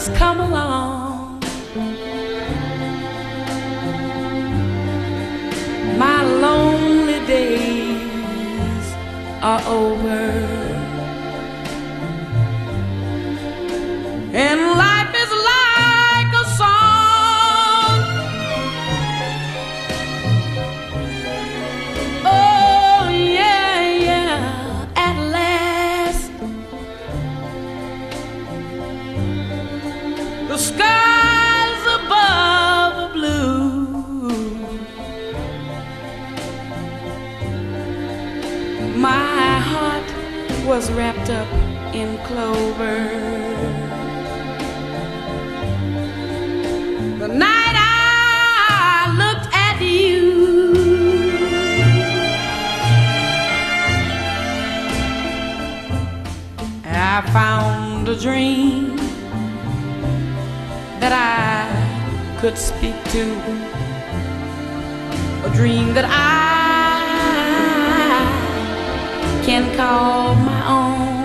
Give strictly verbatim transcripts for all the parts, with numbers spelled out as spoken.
has come along. My lonely days are over, and life is like a song. Oh yeah, yeah, at last the skies above are blue. My heart was wrapped up in clover the night I looked at you. I found a dream that I could speak to, a dream that I can call my own.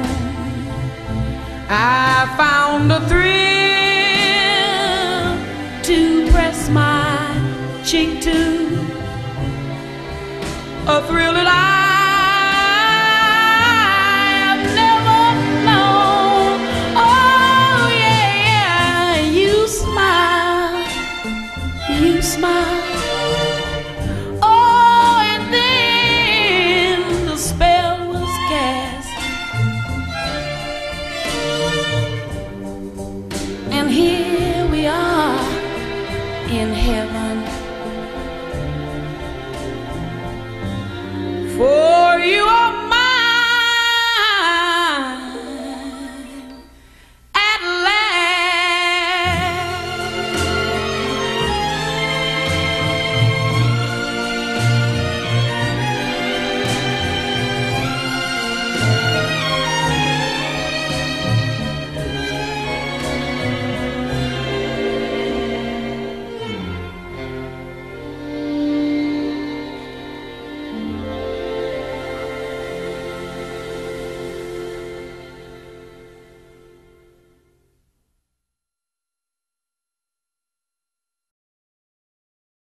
I found a thrill to press my cheek to, a thrill that I have never known. Oh yeah, yeah, you smile, you smile. Oh, and then the spell was cast, and here we are in heaven.